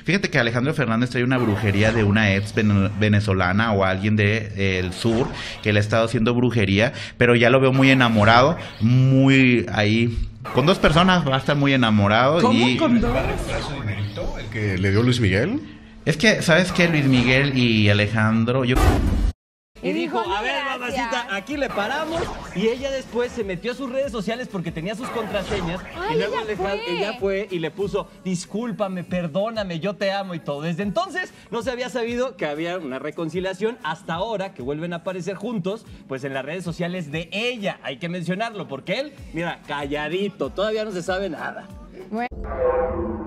Fíjate que Alejandro Fernández trae una brujería de una ex venezolana o alguien del sur que le ha estado haciendo brujería, pero ya lo veo muy enamorado, muy ahí. Con dos personas va a estar muy enamorado. ¿Cómo y con dos? ¿El que le dio Luis Miguel? es que, ¿sabes qué? Luis Miguel y Alejandro, yo... Y dijo, a ver, gracias. mamacita, aquí le paramos. Y ella después se metió a sus redes sociales porque tenía sus contraseñas. Ay, y luego ella fue. y le puso, discúlpame, perdóname, yo te amo y todo. Desde entonces no se había sabido que había una reconciliación hasta ahora que vuelven a aparecer juntos, pues en las redes sociales de ella. Hay que mencionarlo porque él, mira, calladito, todavía no se sabe nada. Bueno.